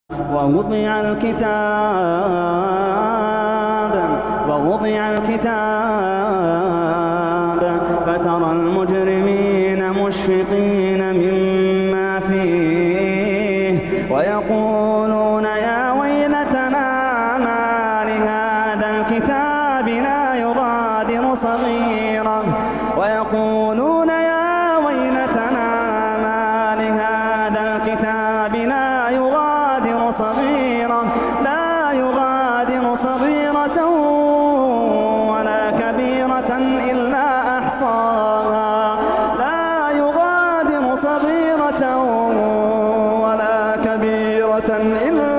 ووضع الكتاب فترى المجرمين مشفقين مما فيه ويقولون يا ويلتنا ما لهذا الكتاب لا يغادر صغيرة ويقولون يا ويلتنا ما لهذا الكتاب لا يغادر صغيرة ولا كبيرة إلا أحصاها لا يغادر صغيرة ولا كبيرة إلا